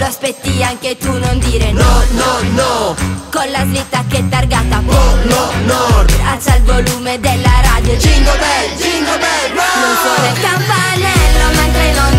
aspetti anche tu, non dire no, no, no. Con la slitta che è targata Polo Nord. Alza il volume della radio, jingle bell, roll. Non suona il campanello mentre noi